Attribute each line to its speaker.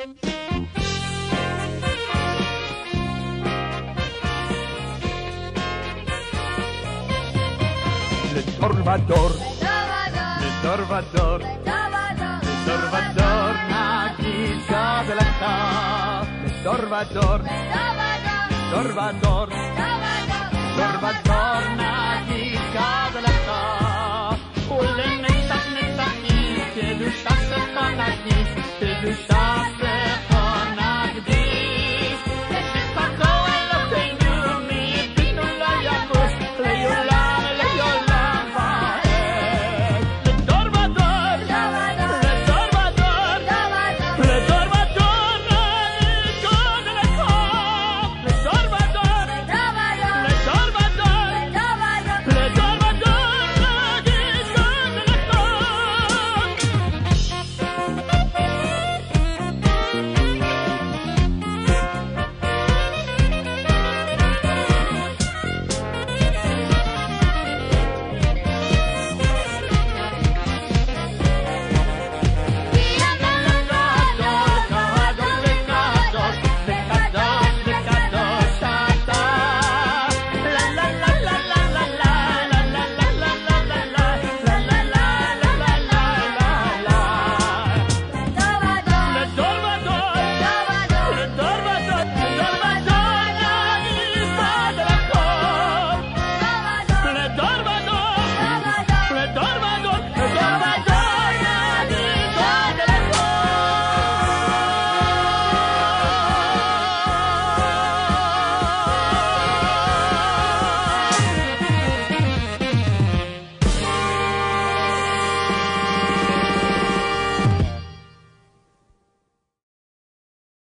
Speaker 1: לדור ודור, לדור ודור, לדור ודור נגיד גדלתה. לדור ודור, לדור ודור, לדור ודור נגיד גדלתה. ולנצח נצחים קדושה ספרתית, קדושה